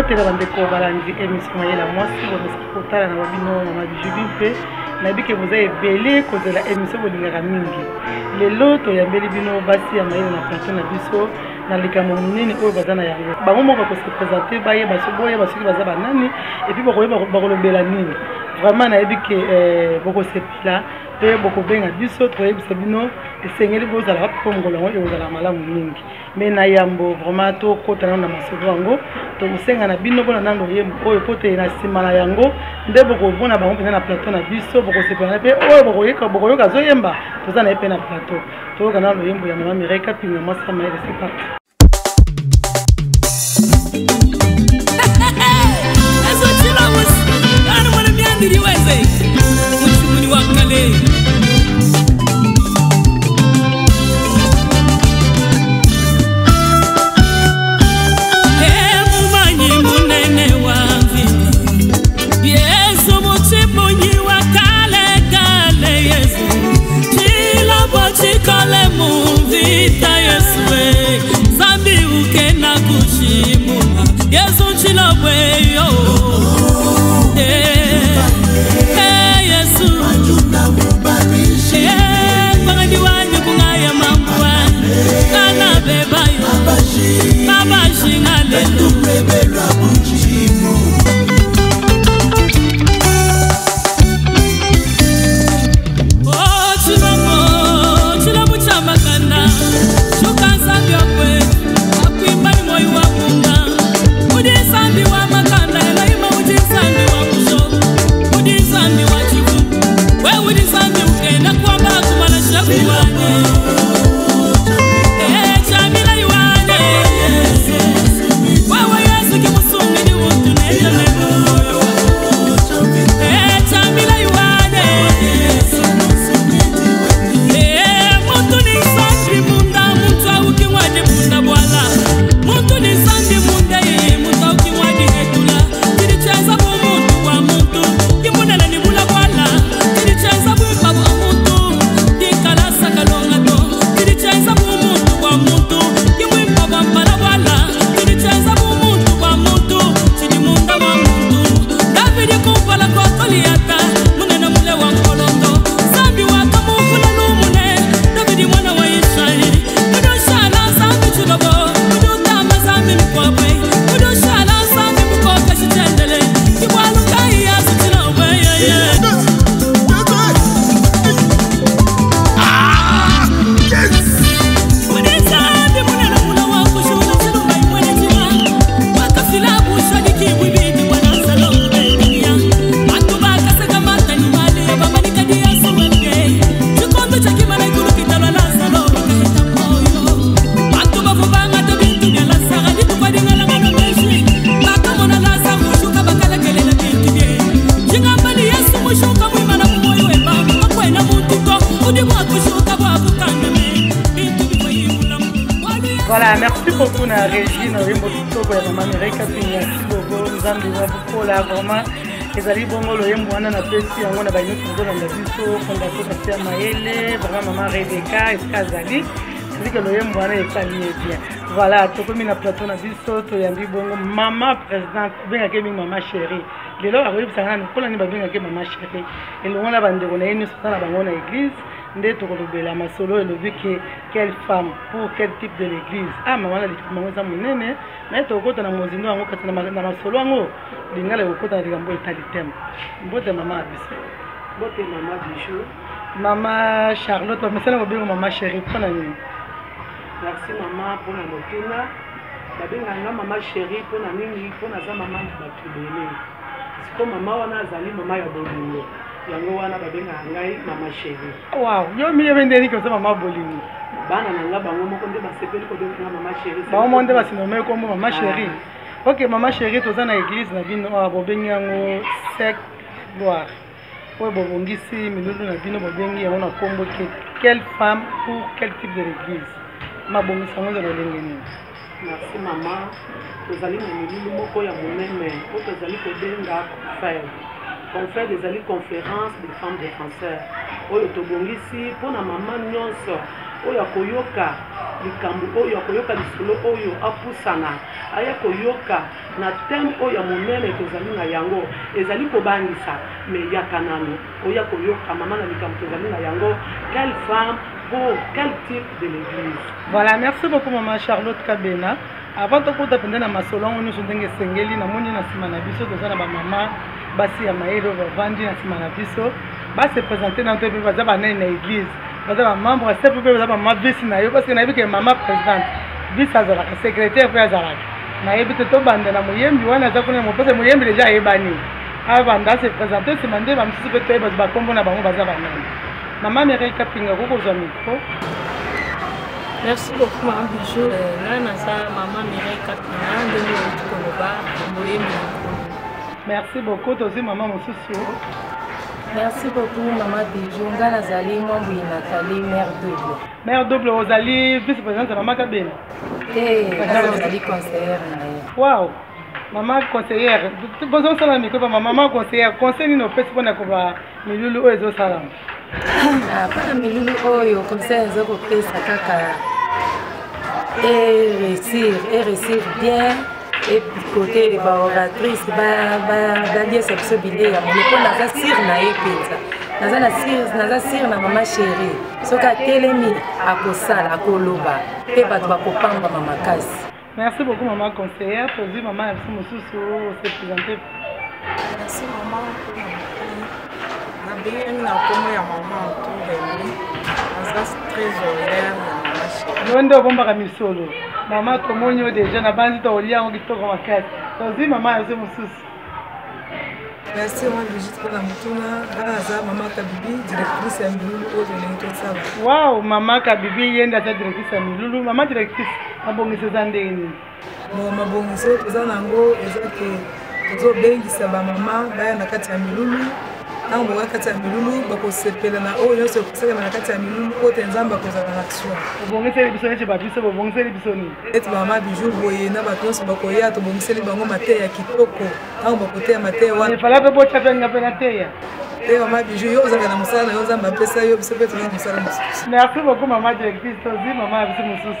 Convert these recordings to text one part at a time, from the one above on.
Nabote la bande ko balandi émission la moi si vous me kotala na babino na bijubi pe na bike vous avez belé ko de la émission bolingaka mingi. Lelo to yambeli bino basi ya mayele na plateau na biso na likamo munene oyo bazana yango. Bango moko ko se présenter baye baso boye baso ki bazaba nani et puis bakolobela nini. Vraiment na bike boko sepila pe boko benga biso to yebisa bino esengeli bozala ko ngolongo e bozala malamu mingi. Mais na yambo vraiment to kotana na masolo yango to musenga na bino bona nando yembo oyo pote na sima na yango nde boko bona bango pena na plateau na biso boko sepela pe oyo boko yoka zo yemba tozana pe na plateau to kana lo yembo ya mama Mireka pinga masa maile c'est parti. Voilà, merci beaucoup na Régine, Rimbo Kitoko ya mama Mireka pinga Kibogo, Nzambi wa Bukola vraiment ezali bongo lo yembo wana na pesi yango na baino tuzona na biso fondation Katia Mayele, vraiment maman Rebecca Eskazali, c'est que lo yembo wana ekali bien. Voilà, tokomi na plateau na biso to yambi bongo mama présidente benga ke mama chérie. Lelo akoyi bisanga na kola ni babenga ke mama chérie. Elongo na bandeko na yenu sona bango na église. Ndé tokolobela masolo elobi ke quelle femme pour quel type de l'église. Ah maman na likambo za munene na tokota na mozindo yango kati na masolo yango lingala kokota na likambo etali thème. Mbote mama abiso. Mbote mama Bijou. Mama Charlotte, bamesana kobenga mama chérie mpona nini? Merci maman pour la motuna. Babenganga mama chérie mpona nini mpona za mama na bato ebele. Siko mama wana azali mama ya bolingo. Yango wana babenga ngai mama chérie. Wow, yo mi yebendeli ko mama bolingo. Bana nanga bango moko nde basepeli ko benga mama chérie. Bango monde basinome ko mama chérie. OK, mama chérie toza na église na bino bobengi yango sec gloire. Oyo bobongisi milulu na bino bobengi yango na kombo ke quelle femme pour quel type de l'église. Ma bongisi yango za lolenge nini? Merci maman. Tozali na milulu moko ya monene po tozali ko benga frère. On fait des conférences des femmes de français. Oyo tobongisi pona maman nyonso oyo akoyoka likambo oyo akoyoka lisolo oyo apusana aya koyoka na thème oyo monene tozali na yango ezali kobangisa me yaka nano oyo akoyoka mama na likambo tozali na yango quelle femme pour quel type de l'église. Voilà, merci beaucoup maman Charlotte Kabena. Avant de vous apprendre à ma salon, nous sommes des sengeli na moni na simana biso tozana ba mama basi ya maelo bavandi na simana biso ba se présenter dans tout ba za ba na église. Baza ba membre c'est pour baza ba ma vice na yo parce que na yebi que maman présidente vice azala ka secrétaire pour azala. Na yebi to banda na moyembi wana za kuna mo parce que moyembi déjà yebani. Aba nda se présenter se mandé ba msusu pe ba kombo na bango baza ba nani. Maman Mireille Kapinga ko zo micro. Merci beaucoup maman Bijou. Là nasa maman Mireille Kapinga de Koloba moyembi. Merci beaucoup aussi maman Mosusu. Merci beaucoup maman Bijou. Ngana zali mwambu Nathalie mère double. Mère double Ozali vice-présidente maman Kabena. Ozali conseillère na ye. Wow. Maman conseillère. Bonjour salam miko maman conseillère. Conseil no pesi pona ko ba milulu ozo salam. Pana milulu oyo comme ça ezoko pesa kaka et réussir bien. Et puis côté les oratrices d'allier cette bidée à mon époque naza sir na epeza naza sir na maman chérie soka telemi akosala akoloba pe bato bakopamba mama kasi. Merci beaucoup maman conseillère pour dire maman merci Mosusu se présenter. Merci maman na bien na comme ya maman autour de lui naza trésorière na maman chérie londo bomba misolo. Maman tomonyo déjà na bandi to olia on kitoko makati. Tozi maman yazo Mosusu. Merci maman Brigitte pour la mutuna banaza maman Kabibi directrice ya Milulu au de l'État. Wow, maman Kabibi yenda ta directrice ya Milulu, maman directrice abongise zandeni. Bon mabongiso toza nango ezake tozo bengisa ba maman baya na kati ya Milulu. Nango kati ya Milulu bakosepela na oyo nyonso kosaka na kati ya Milulu kote nzamba kozala na action. Obongise biso neti babiso bobongise biso ni. Et maman Bijou boye na bato nyonso bakoya to bongiseli bango mateya ya kitoko. Nango bakoteya mateya wana. Il fallait pas bocha penga penateya. Et maman Bijou yo ozaka na musala yo nzamba pesa yo biso pe tona musala mususu. Merci beaucoup maman directrice tozi maman biso mususu.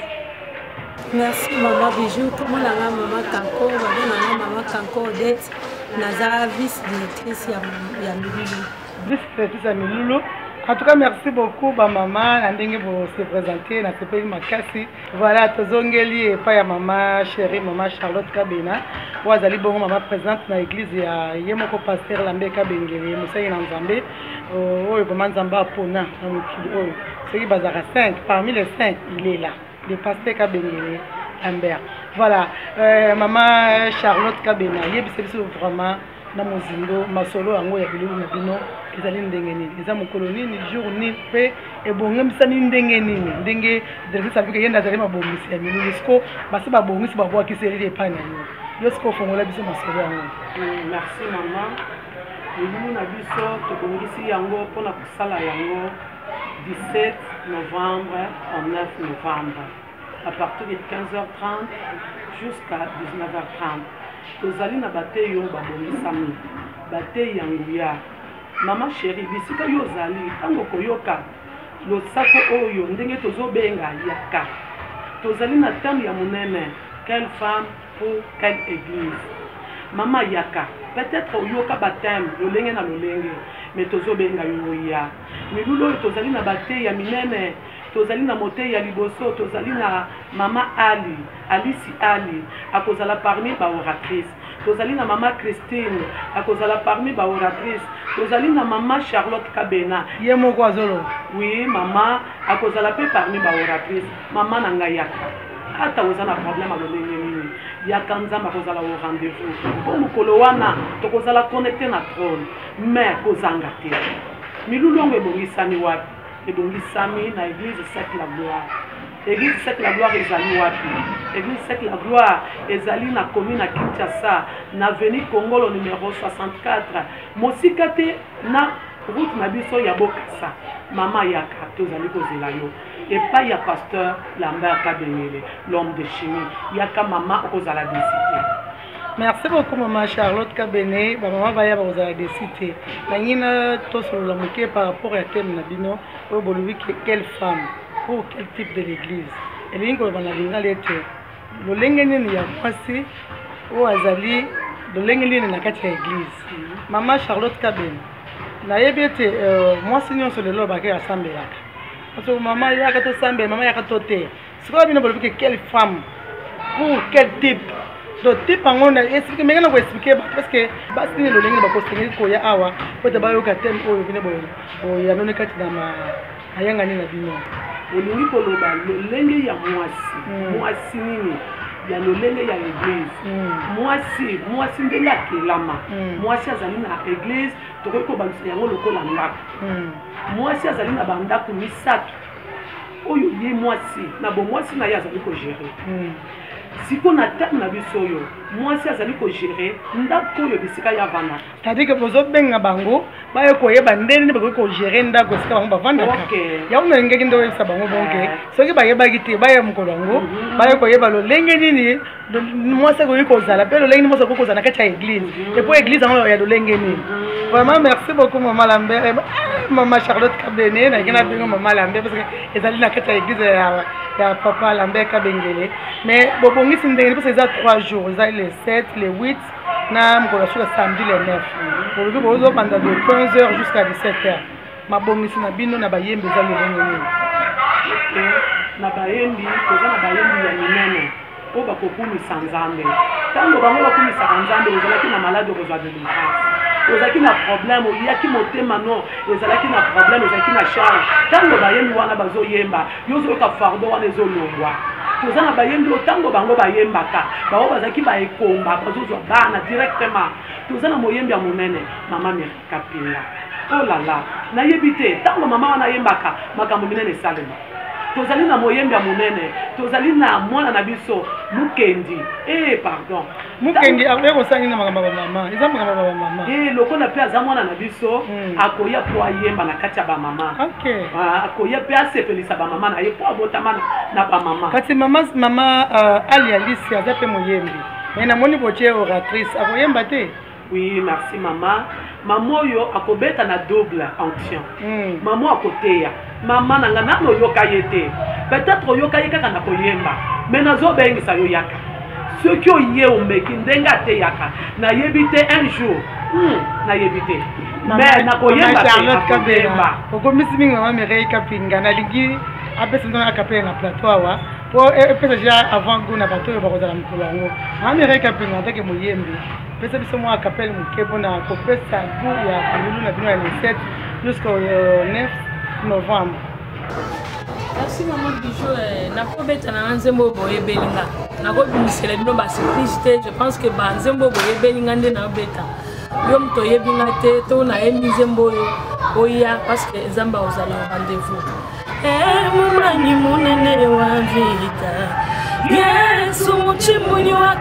Merci maman Bijou. Comment la maman Kanko, maman Kanko Odette. Naza vice-directrice ya Milulu. Vice-directrice ya Milulu. En tout cas, merci beaucoup, maman. Andenge pour se présenter, na se payer makasi. Voilà, tozongeli et pas ya maman chérie, maman Charlotte Kabena. Wazali bon maman présente na église ya yemoko pasteur Lambe Kabengeli, Moussaï na Nzambe. Oh, maman Nzamba pona na mukili oh. C'est qui bazara 5, parmi les 5, il est là. Le pasteur Kabengeli Lambert. Voilà, maman Charlotte Kabena, yebiseli vraiment na mozindo masolo yango ya bilulu na bino ezali ndenge nini eza mokolo nini jour nini pe ebongemisani ndenge nini ndenge directrice afika yenda azali mabongisi ya milulu siko basi babongisi babwakiseli epani yango yo siko ofongola biso masolo yango. Merci maman. Milulu na biso tobongisi yango mpona kosala yango 17 novembre au 9 novembre à partir de 15h30 jusqu'à 19h30. Tozali na bate yo babongisami bate yanguya mama chérie bisika yo zali tango koyoka losako oyo ndenge tozobenga yaka tozali na thème ya monene quelle femme pour quelle église mama yaka peut-être oyoka bathème lolenge na lolenge mais tozobenga yo ya milulu oyo tozali na bate ya minene tozali na mote ya liboso tozali na mama Alice Ali akozala parmi ba oratrice tozali na mama Christine akozala parmi ba oratrice tozali na mama Charlotte Kabena yemoko azolo oui mama akozala pe parmi ba oratrice mama na ngayaka ata ozana problème a lolenge nini yaka nzamba akozala au rendez-vous po mokolo wana tokozala connecté na trône mais kozanga te milulongo ebongisani wapi ebongisami na église 7 la gloire. Église 7 la gloire ezali wapi? Église 7 la gloire ezali na commune à Kinshasa, na avenue Congolo numéro 64. Mosika te na route na biso ya Bokassa. Mama yaka tozali kozela yo. Et pas ya pasteur Lambert Kabengele, l'homme de chimie. Yaka mama okozala décidé. Merci beaucoup maman Charlotte Kabene, maman Baya vous a décidé. La nina to sur la moquée par rapport à thème nabino, au bolubi quelle femme. pour quel type de l'église. Et les gens qui ont lolenge nini ya mwasi o azali lolenge nini na kati ya église. Maman Charlotte Kabeni nayebi ete mwasi nyonso lelo bake asambelaka parce que maman yaka tosambela maman yaka tote sikoyo bino bolobi ke quelle femme pour quel type donc type yango na explique mais na ko expliquer parce que basi ni lolenge bakosengeli koya awa po te bayoka thème oyo bino boya none kati na ayanga nini na bino olingi koloba lolenge ya mwasi nini ya lolenge ya église mwasi ndenge akelama mwasi azali na église tokoki kobalisa yango lokola ndako mwasi azali na bandako misato oyo ye mwasi na bomwasi na ye azali kogere siko na terme na biso oyo mwasi azali kogere ndako oyo bisika ya vanda c'est-à-dire que bozobenga bango baye koyeba ndenge bakoki kogere ndako esika bango bavandaka yango na ngeki nde oyebisa bango bonke soki bayebaki te baya mokolo yango baye koyeba lolenge nini mwasi akoki kozala mpe lolenge nini mwasi akoki kozala na kati ya église epo église yango ya lolenge nini. Vraiment merci beaucoup maman Lambert maman Charlotte Kabene na ngena bengo maman Lambert parce que ezali na kati ya église ya papa Lambert Kabengele mais bobongisi ndenge parce que ça 3 jours ça les 7 les 8 na mkola sur samedi les 9 bolobi bozo banda de 15h jusqu'à 17h mabongisi na bino na bayembe za lolenge nini na bayembi koza na bayembi ya minene o bakokumisa nzambe tango bango bakumisaka nzambe ozalaki na malade kozwa délivrance ozalaki na problème oyaki motema no ezalaki na problème ozalaki na charge tango bayembi wana bazoyemba yo ozoyoka fardo wana ezolongwa toza na bayembi otango bango bayembaka bango bazalaki baekomba bazozwa bana directement toza na moyembi ya monene mama Merika Pinga oh la la nayebi te tango mama wana ayembaka makambo minene esalema tozali na moyembi ya monene tozali na mwana na biso Mukendi pardon Mukendi akoya kosangi na makambo ya mama eza makambo ya mama lokola mpe aza mwana na biso akoya po ayemba na kati ya bamama akoya mpe asepelisa bamama na ye po abotama na bamama kati mama Ali Alice aza mpe moyembi mais namoni botie oratrice akoyemba te. Oui, merci maman. Maman oyo akobeta na double onction. Maman akoteya. Maman nanga nano yoka yete. Peut-être yoka yeka kana koyemba. Mais nazo bengisa yo yaka. Ce qui oye omeki ndenga te yaka. Na yebite un jour. Na yebite. Mais na koyemba Charlotte Kabena. Okomisi mingi mama Merika Pinga na lingi apesa ndona akapela na plateau awa. Po epesa ja avant guna bato yo bakozala mukolo yango. Mama Merika Pinga ndake moyembi. Pesa biso mwa kapel mukebo na kopesa goût ya kululu na bino ya le 7 jusqu'au 9 novembre. Merci maman Bijou na kobeta na nzembo boye belinga. Na kobimisela bino ba surprise te, je pense que ba nzembo boye belinga nde na beta. Yo mto yebinga te to na emi nzembo yo oya parce que nzamba ozala rendez-vous. Mumani munene wa vita. Yesu muchimunyi wa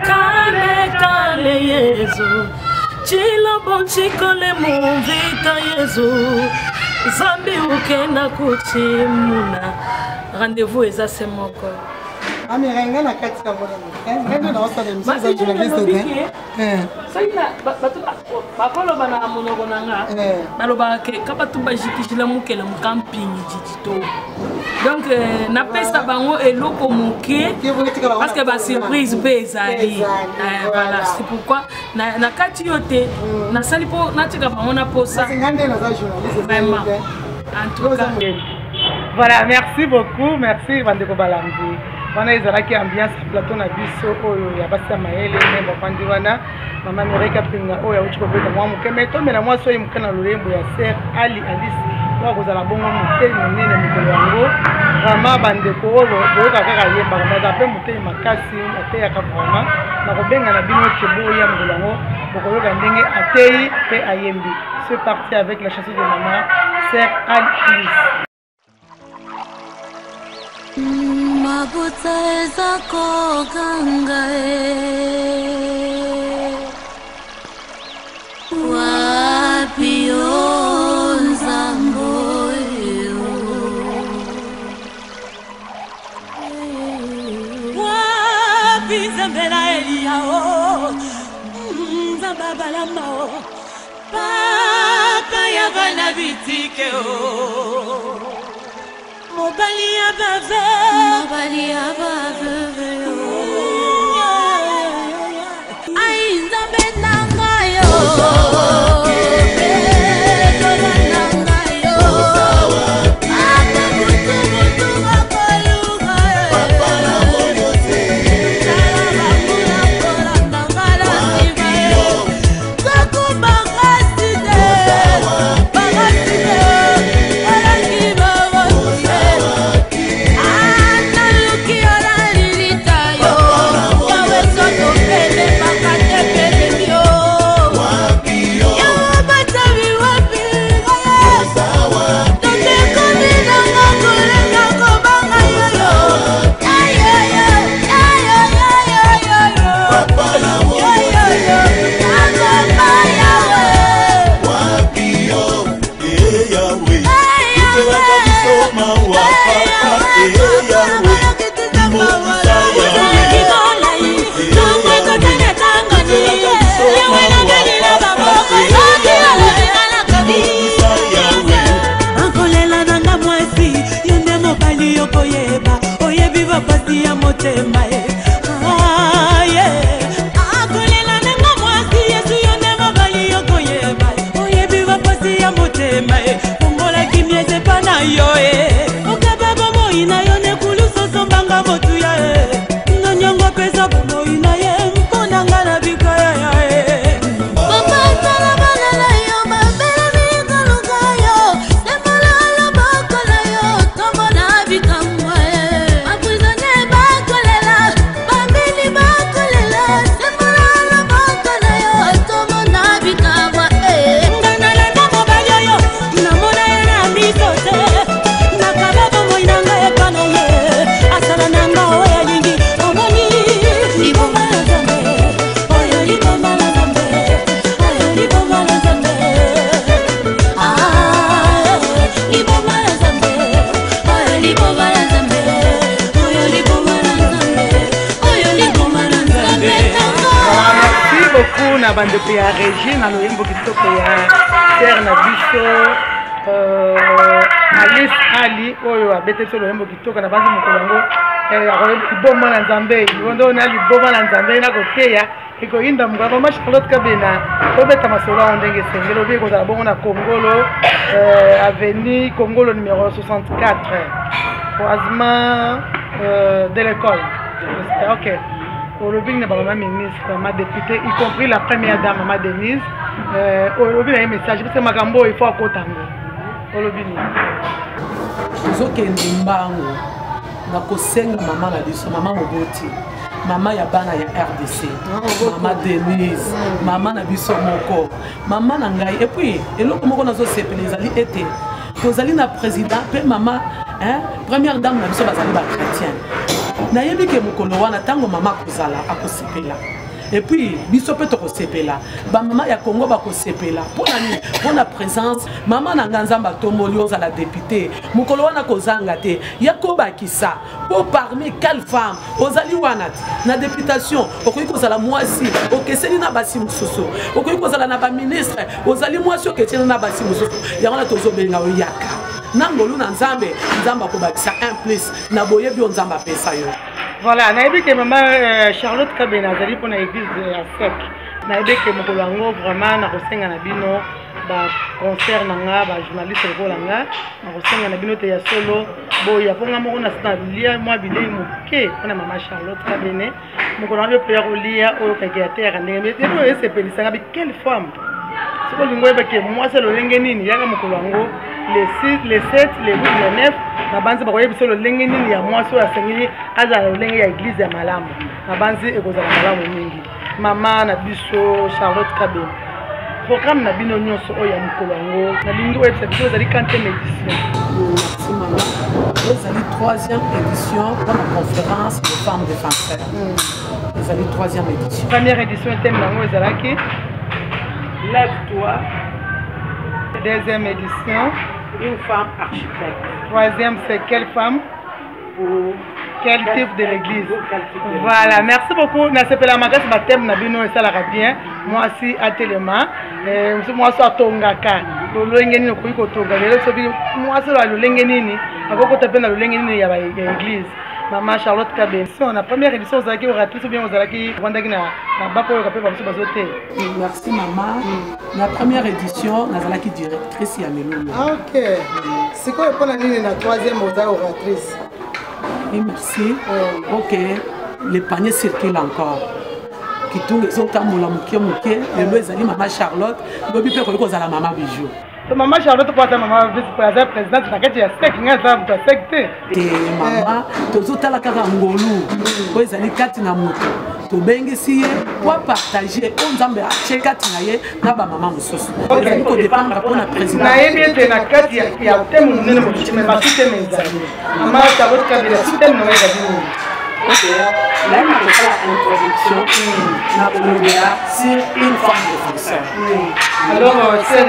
kale Yesu chilo bonchikole muvita Yesu zambi ukenda kuchimuna rendez-vous eza semoko Amirenga na kati ya bona ngende na osala msiza journaliste de saina batu bakolo bana monoko nanga baloba ke kabatu bajikishila mukela mukamping jijito. Donc na pesa bango eloko muke parce que ba surprise pe ezali voilà c'est pourquoi na kati yote na sali po na tika bango na posa ngande na za journaliste vraiment en tout cas voilà merci beaucoup merci Bandeko Balambi wana ezalaki ambiance plateau na biso oyo ya basa maele nemba pandi wana mama Merika Pinga oyo uchi kobeta mwa mukeme to mena mwa soyi mukana lolembo ya Sir Ali Alice wa kozala bongo muteli monene mukolo yango vraiment bandeko oyo boyoka kaka yemba kama pe muteli makasi ateyaka vraiment na kobenga na bino keboya mukolo yango bokoyoka ndenge ateyi pe ayembi. C'est parti avec la chanson de maman Sir Ali Alice. Mabuta ezako gangae wapi onzamboyo wapi zambela eliao nzambabalamao papa ya bana bitike o Mobalia bave Ai nzambe nangayo na bande pe ya Régie na loyembo kitoko ya terre na biso Alice Ali oyo abete so loyembo kitoko na banzi mokolo yango liboma na Nzambe yondo na liboma na Nzambe na koteya iko inda mugaba ma Charlotte Kabena obeta masolo ndenge sengelo bi ko za bongo na Kongolo avenue Kongolo numéro 64 croisement de l'école. OK. Aujourd'hui, nous avons un ministre, ma députée, y compris la première dame, ma Denise. Aujourd'hui, il y a un message, parce que Magambo, il faut à côté. Aujourd'hui, nous avons maman la biso, maman Moboti, maman Yabana ya RDC, maman Denise, maman na biso moko, maman Nangai. Et puis, et l'autre moko nazo sepele ezali été. Tozali na président, pe maman, première dame na biso bazali ba chrétien. Nayebi ke mokolo wana tango mama kozala akosepela et puis biso pe to kosepela ba mama ya Congo ba kosepela pona présence mama na Nzamba tomoli ozala député mokolo wana kozanga te yakoba kisa po parmi quelle femme ozali wana na députation okoki kozala mwasi okeseli na basi mususu okoki kozala na ba ministre ozali mwasi okeseli na basi mususu yango tozobenga oyaka nangolu na Nzambe Nzamba ko bakisa 1+ na boyebi Nzamba pesa yo. Voilà, nayebi ke maman Charlotte Kabena azali pour na église ya sec. Nayebi ke mokolo yango vraiment na kosenga na bino ba concert nanga ba journaliste lokola nga na kosenga na bino te ya solo boya ponga moko na sta lia mwa bilei moke pona maman Charlotte Kabene mokolo yango pe ya kolia oyo kake te ya ndenge mais te ese pelisanga bi quelle femme. Siko lingo eba ke moi c'est le lenge nini yaka mokolo yango les 6, les 7, les 8, les 9, na banzi bakoye biso lo lenge nini ya mwasi oyo asengeli azala lo lenge ya église ya malamu na banzi ekozala malamu mingi mama na biso Charlotte Kabena programme na bino nyonso oyo ya mokolo yango nalingi oyebisa biso ezali 40e édition. Ezali 3e édition pour la conférence de femmes défenseurs. Ezali 3e édition. Première édition thème nango ezalaki lève-toi. 2e édition, une femme architecte. 3e, c'est quelle femme? Pour quel type de l'église? Voilà, merci beaucoup. N'a pas la magasin baptême na bino et ça la bien. Moi aussi à Téléma, moi aussi à Tongaka. lolenge nini okoki kotonga lelo soki mwasi oyo alolenge nini akokota mpe na lolenge nini ya église. Maman Charlotte Kabé, na première édition ozalaki oratrice ou bien ozalaki vandaki na bako oyo kape babiso bazote? Merci maman. Na première édition nazalaki directrice ya Milulu. Ok. Sikoyo mpona nini na troisième ozala oratrice? Et merci. Ok, le panier circule encore. Kitunga ezotambola moke lelo ezali maman Charlotte lobi mpe koki kozala maman Bijou. Maman Charlotte pour être maman vice-présidente présidente na kati ya sec nga za mutu secte. Maman tozotala kaka ngolu po ezali kati na moto tobengisi ye po partager o nzambe atie kati na ye na bamama mosusu ezali kodépendre mpona président nayebi ete na kati ya teme monene mosusu me basuteme ezali Maman Charlotte Kabila suteme na ezali nini? Là, on a fait l'introduction sur une femme défenseur. Alors, c'est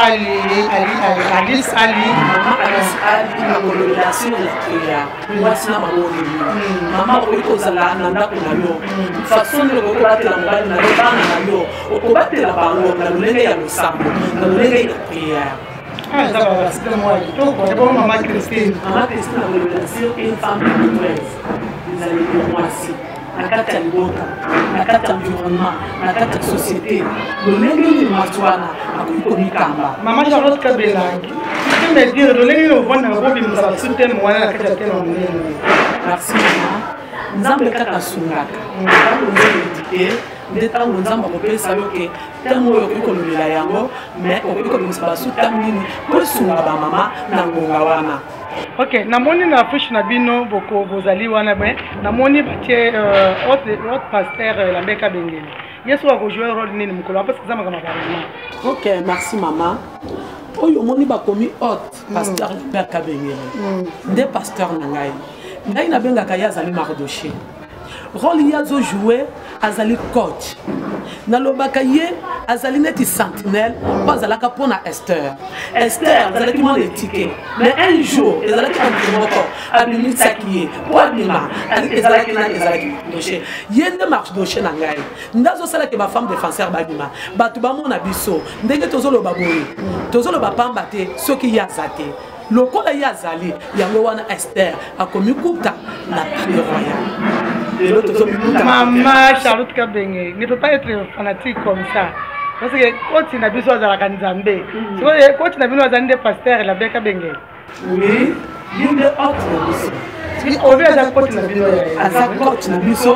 Alice Ali. Maman Alice Ali, la colonisation de la prière. Moi, c'est ma maman. Maman, on est là, nanda kuna yo. Façon de le combattre la mobile, na bana yo. On combattre la bango, na lulenge ya lusambo, na lulenge ya prière. Ah, ça va, c'est moi. Donc, on est bon, Maman Christine. Maman Christine, la colonisation, une femme défenseur. Mwasi na kati ya libota na kati ya environnement na kati ya société lolenge nini mwasi wana akoki komikamba. Maman Charlotte Kabila tu me dire lolenge nini ovanda kobimisa basuteme wana na kati ya teme monene? Merci maman. Nzambe kaka sungaka ntango nzomédite nde ntango nzambe akopesa yo ke teme oyo okoki kololela yango mais okoki kobimisa basutame nini po esunga bamama na ngonga wana. Ok, namoni na affiche na bino boko bozali wana ben namoni batie autre pasteur Lambert Kabengele. Yesu a joué rôle nini mukolo parce que ça m'a vraiment. Ok, merci maman. Oyo moni bakomi hôte pasteur Lambert Kabengele. Nde pasteur na ngai. Ngai na bengaka ya azali Mardoché. Rôle ya zo jouer azali coach. Nalobaka ye azali neti sentinelle po azalaka mpona Esther. Esther azalaki mwana etike mais un jour ezalaki na moto moko abimisaki ye po abima ezalaki nani ezalaki Mardoché ye nde Mardoché na ngai nde azosalaki bafemme défenseur babima bato bamona biso ndenge tozoloba boye tozoloba pamba te soki ye aza te lokola ye azali yango wana Esther akomi kuta na palais royal. Maman Charlotte Kabengele ne peut pas être fanatique comme ça. Parce que quand tu n'as pas besoin de la Nzambe, quand tu n'as pas besoin de pasteur Lambert Kabengele. Oui, il est autre. On veut à côté de la coach na biso.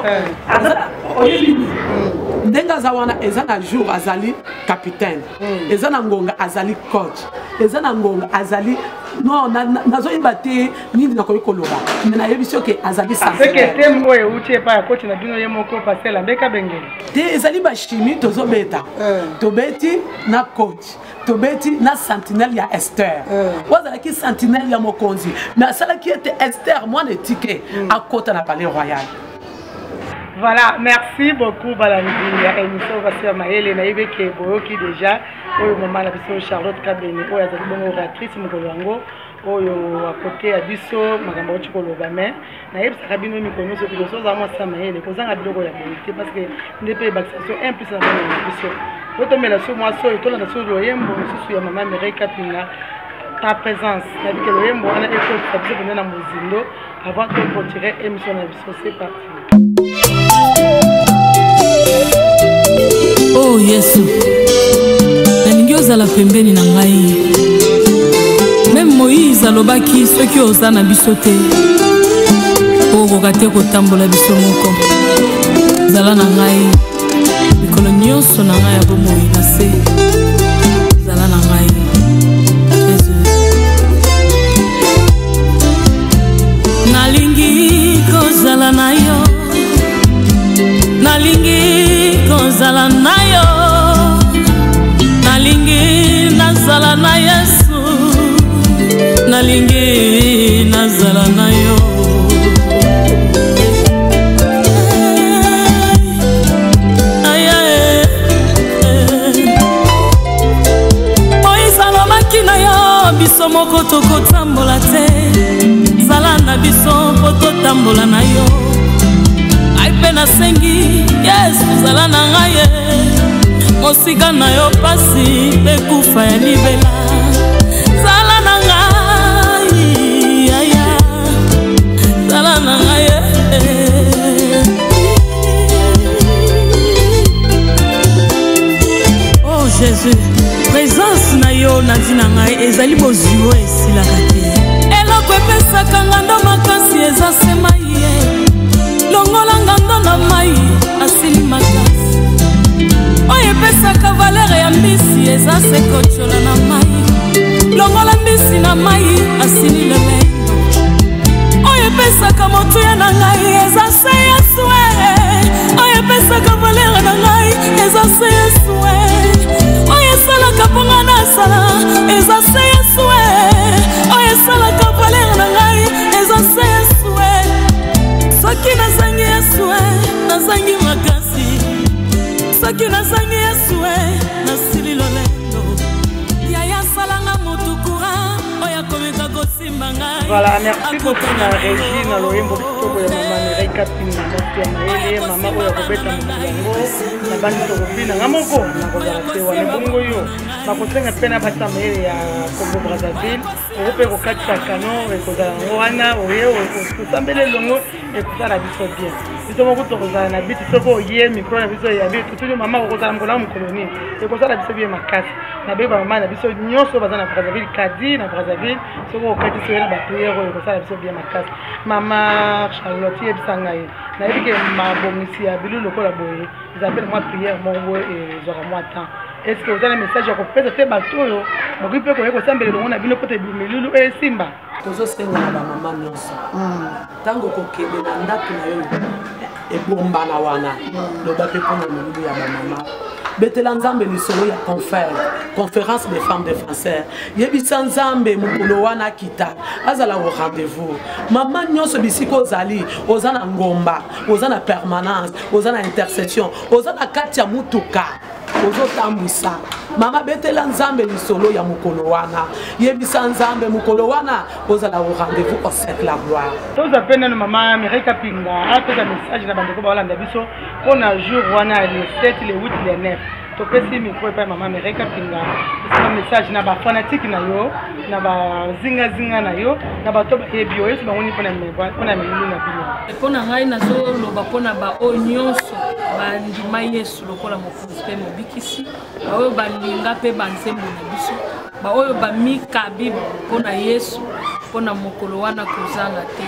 Ndenga zawana ezana jour azali capitaine. Ezana ngonga azali coach. Ezana ngonga azali non nazo ibate nini nakoyi koloba. Mais na yebiso ke azali ça. C'est que thème oyo utie pa coach na bino yemoko passer Lambert Kabengele. Te ezali ba chimie tozobeta. Tobeti na coach. Tobeti na sentinelle ya Esther. Wazalaki sentinelle ya mokonzi. Mais asala qui était Esther moi ne ticket à côté na palais royal. Voilà, merci beaucoup Balandi. La émission va se maëlle na yebeke boyoki déjà oyo maman na biso Charlotte Kabengele oyo azali bongo oratrice mokolo yango oyo à côté ya biso makambo oti koloba mais na yebisaka bino mikono so biso za mwa sa maëlle kozanga biloko ya bonité parce que ndepe bakisation implice na biso otomela so mwa so etolanda so loyembo mosusu ya maman Mireille Kapinga ta présence na bike loyembo wana écoute ça biso na mozindo avant de retirer émission na biso c'est parti. Oh Yesu, nalingi ozala pembeni na ngai. Même Moïse alobaki soki oza na biso te okoka te kotambola biso moko. Zala na ngai mikolo nyonso na ngai ya bomoi na se. Zala na ngai Jésus. Nalingi kozala na yo, nalingi kozala na yo, nalingi nazala na Yesu, nalingi nazala na yo. Moïse alobaki na yo biso moko tokotambola te, zala na biso po totambola na yo. Aipe na sengi Yesu zala na ngai, mosika na yo pasi pe kufa ya libela. soki bozwi oyo esilaka te eloko epesaka ngando makasi eza sema ye longola ngando na mai asili makasi oyo epesaka valere ya mbisi eza se kocola na mai longola mbisi na mai asili lelendo oyo epesaka motuya na ngai eza se yesue oyo epesaka valere na ngai eza se yesue oyo esalaka mponga nasala eza se yesue oyo esalaka valere na ngai eza se yesue soki nazangi yesue nazangi makasi soki nazangi yesue nasili lolendo yaya asalanga motukura oyo akomeka kosimba ngai. Voilà, merci beaucoup na Régie na loyembo kitoko ya mama Mireille Kapinga moto ya mayele mama oyo akobeta mokongo na bandi tokopina nga moko nakozala te wana bongo yo bakosenga mpe na bata mayele ya Congo Brazzaville okope kokatisa kano ekozala yango wana oye osambele longo ekosala biso bien biso moko tokozala na biti soko oye mikro na biso ya biti tutuli mama okozala mokolo mokolo nini ekozala biso bien makasi nabe bamama na biso nyonso baza na Brazzaville kadi na Brazzaville soko okatisa oye na bapriere oyo ekosala biso bien makasi mama Charlotte yebisanga ye nayebi ke mabongisi ya bilu lokola boye ezapele mwa priere moko boye ezwaka mwa temps est ce que vous avez un message à kopesa te bato oyo bokoki mpe koye kosambela elongo na bino po te milulu esimba tozosenga na bamama nyonso ntango kokende na ndako na yo ebombana wana loba mpe mpona milulu ya bamama betela nzambe lisolo ya conférence des femmes de français yebisa nzambe mokolo wana kita azala au rendez-vous mama nyonso bisika ozali oza na ngomba oza na permanence oza na intercession oza na kati ya mutuka ozotambwisa mama betela nzambe lisolo ya mokolo wana yebisa nzambe mokolo wana ozala au rendez-vous au cercle la gloire toza mpe nano mama Mireille Kapinga apesa message na bandeko baolanda biso mpona jour wana le 7 le 8 le 9 topesi micro epai mama Mireille Kapinga esika message na bafanatike na yo na bazingazinga na yo na bato bayebi oyo so bangoni mpona milulu na bino mpona ngai nazoloba mpona baoyo nyonso bandima yesu lokola mokonzi mpe mobikisi baoyo balinga mpe banzembo na biso baoyo bamikabi mpona yesu mpona mokolo wana kozanga te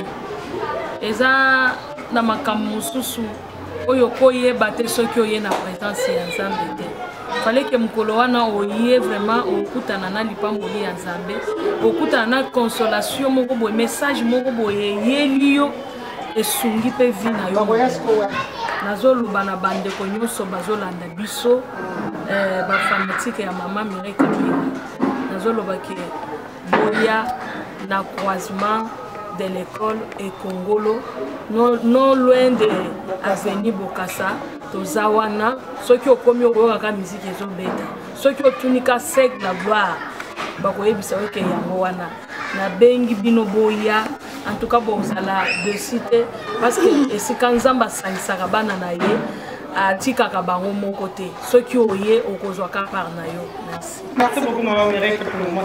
eza na makambo mosusu oyo koyeba te soki oye na présence ya nzambe te faleke mokolo wana oye vraiment okutana na lipamboli ya nzambe okutana na consolation moko boye message moko boye eyeli yo esungi mpe vi na yo nazoloba na bandeko nyonso bazolanda biso bafanatike ya mama Mireille Kapinga nazoloba ke boya na croisement de l'école et Congolo non loin de avenue Bokassa toza wana soki okomi okoyoka musique ezobeta soki otunika sec la gloire bakoyebisa oke yango wana na bengi bino boya en tout cas bozala de cité parce que esika nzambe asangisaka bana na ye atikaka bango moko te soki oye okozwaka par na yo merci beaucoup mama Mireille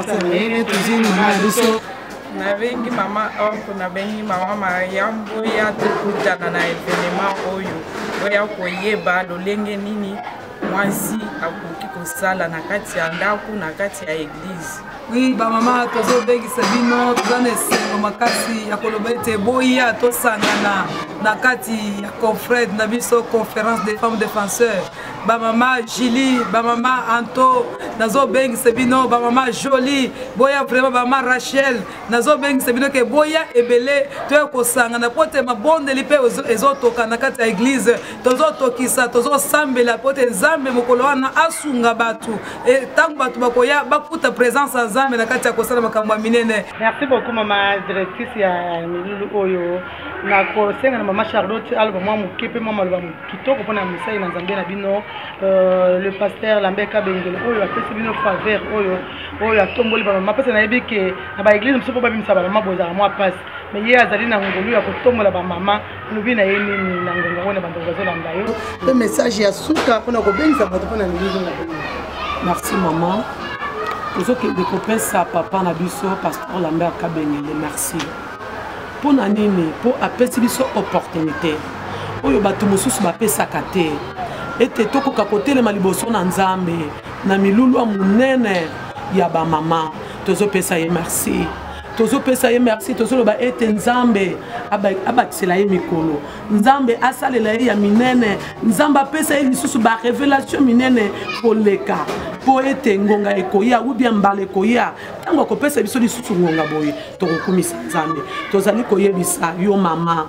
Kapinga nabengi mama onko nabengi mama Mariambo ya tukutana na evenema oyo oya koyeba lolenge nini mwasi akoki kosala na kati ya ndako na kati ya eglise. Oui, bamama tozobengisa bino toza na esengo makasi ya koloba ete boya tosangana na kati ya confrère na biso conférence des femmes défenseurs bamama Julie bamama Anto nazobengisa bino bamama Jolie boya vraiment bamama Rachel nazobengisa bino ke boya ebele toye kosangana pote mabondeli mpe ezotoka na kati ya église tozotokisa tozosambela pote nzambe mokolo wana asunga batu ntango batu bakoya bakuta présence ya nzambe na kati ya kosala makambo ya minene. Merci beaucoup mama directrice ya milulu oyo na kosenga na mama Charlotte aloba mwa moke mpe mwa maloba kitoko mpona mosali na nzambe na bino le pasteur Lambert Kabengele oyo apesi bino faveur oyo atomboli bamama mpesa nayebi ke na baeglise mosusu mpo babimisa bamama bozala mwa pasi mais ye azali na ngolu ya kotombola bamama lobi na ye nini na ngonga ngo na bandeko bazolanda yo mpe message ya suka mpona kobengisa bato mpona milulu na bino. Merci maman. tozokende kopesa papa na biso pasteur Lambert Kabengele merci mpona nini mpo apesi biso opportunité oyo bato mosusu bapesaka te ete tokoka kotelema liboso na nzambe na milulu ya monene ya bamama tozopesa ye merci tozopesa ye merci tozoloba ete nzambe abakisela ye mikolo nzambe asalela ye ya minene nzambe apesa ye lisusu barévélation minene koleka po ete ngonga ekoya ou bien mbala ekoya ntango akopesa biso lisusu ngonga boye tokokumisa nzambe tozali koyebisa yo mama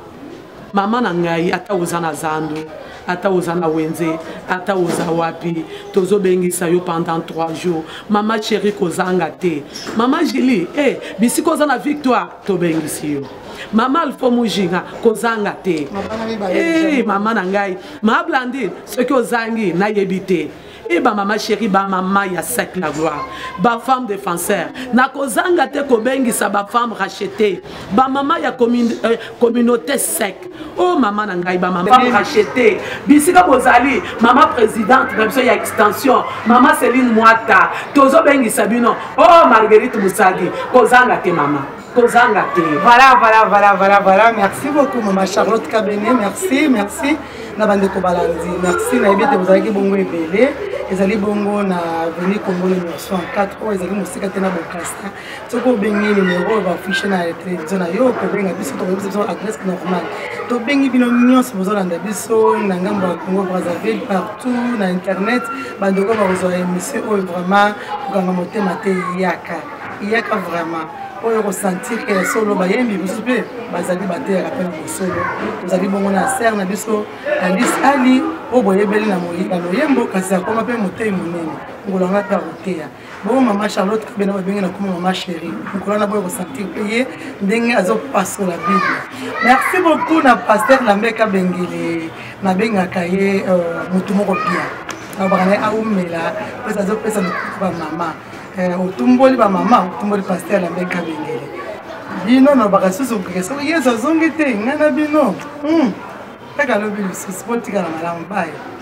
na ngai ata oza na zando ata oza na wenze ata oza wapi tozobengisa yo pendant 3 jours mama chérie kozanga te mama Julie bisika oza na victoire tobengisi yo mama Alpha Mujinga kozanga te mama na ngai ma Blandine soki ozangi nayebi te ba mama chérie ba mama ya sec la gloire ba femme défenseur na kozanga te kobengisa ba femme rachetée ba mama ya communauté sec oh mama na ngai ba mama rachetée bisika bozali mama présidente na biso ya extension mama Céline Mwata tozo bengisa bino oh Marguerite Musadi kozanga te mama kozanga te voilà merci beaucoup mama Charlotte Kabene merci na bandeko balandi merci na ebite bozalaki bongo ebele ezali bongo na veni Congo numéro 64 oyo ezali mosika te na bokasta soki obengi numéro oyo baafishe na télévision na yo kobenga biso tokoyebisa biso adresse normale tobengi bino nyonso bozolanda biso na ngambo ya Congo Brazzaville partout na internet bandeko bakozwa émission oyo vraiment kokanga motema te iyaka vraiment oyo ressentir que solo bayembi biso pe bazali batera pe na solo tozali bongo na ser na biso Alice Ali oboyebeli na moyika loyembo kasi akoma pe motei monene ngolanga ta rotea bon mama Charlotte Kabena babengi na kuma mama chérie ngolana boyo ressentir payer ndenge azo passo la Bible merci beaucoup na pasteur Lambeka Bengele na benga kaye mutu moko pia na bakana aumela pesa azo pesa ba mama otumboli ba mama otumboli pasteur Lambeka Bengele bino na bakasusu kesa yeso zongi te ngana bino kaka lobi lisusu potika na malamu baye